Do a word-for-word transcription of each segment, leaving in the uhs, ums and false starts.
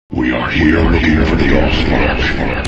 We are here, we are looking for the lost.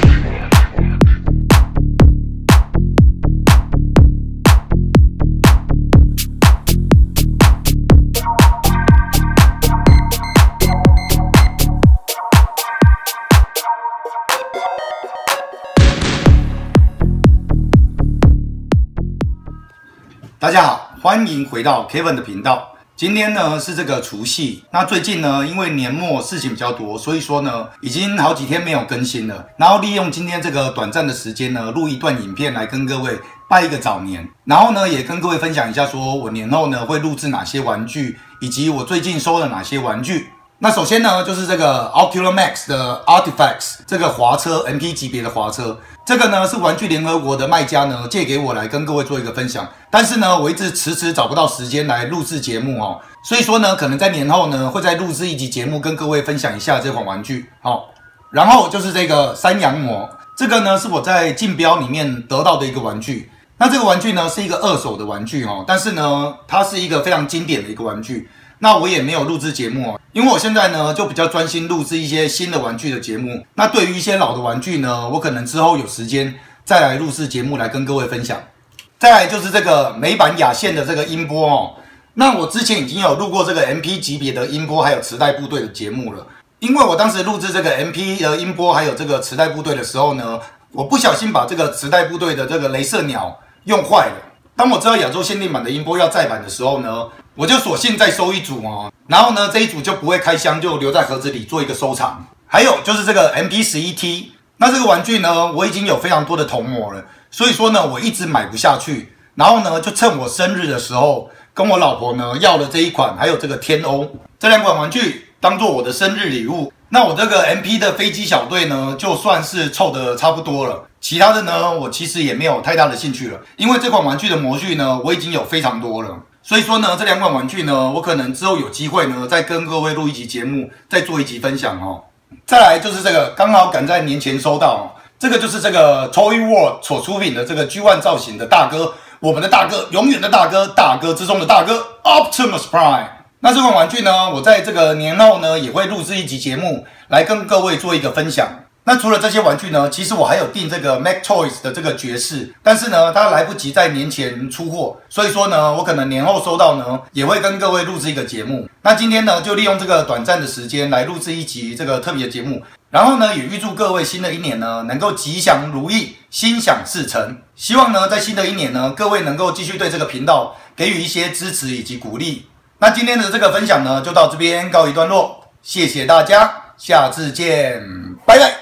大家好，欢迎回到 Kevin 的频道。今天呢是这个除夕，那最近呢因为年末事情比较多，所以说呢已经好几天没有更新了。然后利用今天这个短暂的时间呢，录一段影片来跟各位拜一个早年，然后呢也跟各位分享一下，说我年后呢会录制哪些玩具，以及我最近收了哪些玩具。那首先呢就是这个 Ocular Max 的 Artifacts 这个滑车 M P 级别的滑车。这个呢是玩具联合国的卖家呢借给我来跟各位做一个分享，但是呢我一直迟迟找不到时间来录制节目哦，所以说呢可能在年后呢会再录制一集节目跟各位分享一下这款玩具哦。然后就是这个山羊魔，这个呢是我在竞标里面得到的一个玩具。那这个玩具呢是一个二手的玩具哦，但是呢它是一个非常经典的一个玩具。那我也没有录制节目哦，因为我现在呢就比较专心录制一些新的玩具的节目。那对于一些老的玩具呢，我可能之后有时间再来录制节目来跟各位分享。再来就是这个美版亚线的这个音波哦。那我之前已经有录过这个 M P 级别的音波还有磁带部队的节目了。因为我当时录制这个 M P 的音波还有这个磁带部队的时候呢，我不小心把这个磁带部队的这个雷射鸟用坏了。当我知道亚洲限定版的音波要再版的时候呢，我就索性再收一组哦，然后呢这一组就不会开箱，就留在盒子里做一个收藏。还有就是这个 M P 十一 T， 那这个玩具呢我已经有非常多的铜模了，所以说呢我一直买不下去，然后呢就趁我生日的时候跟我老婆呢要了这一款还有这个天欧这两款玩具当做我的生日礼物。那我这个 M P 的飞机小队呢就算是凑得差不多了，其他的呢我其实也没有太大的兴趣了，因为这款玩具的模具呢我已经有非常多了。所以说呢这两款玩具呢我可能之后有机会呢再跟各位录一集节目，再做一集分享哦。再来就是这个刚好赶在年前收到哦，这个就是这个 Toy World 所出品的这个 G 一 造型的大哥，我们的大哥，永远的大哥，大哥之中的大哥 Optimus Prime。那这款玩具呢我在这个年后呢也会录制一集节目来跟各位做一个分享。那除了这些玩具呢，其实我还有订这个 Mac Toys 的这个爵士，但是呢它来不及在年前出货，所以说呢我可能年后收到呢也会跟各位录制一个节目。那今天呢就利用这个短暂的时间来录制一集这个特别的节目，然后呢也预祝各位新的一年呢能够吉祥如意，心想事成。希望呢在新的一年呢各位能够继续对这个频道给予一些支持以及鼓励。那今天的这个分享呢就到这边告一段落，谢谢大家，下次见，拜拜。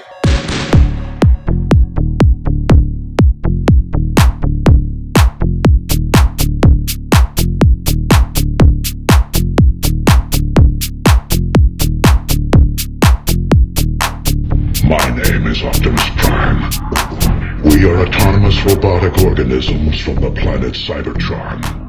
My name is Optimus Prime. We are autonomous robotic organisms from the planet Cybertron.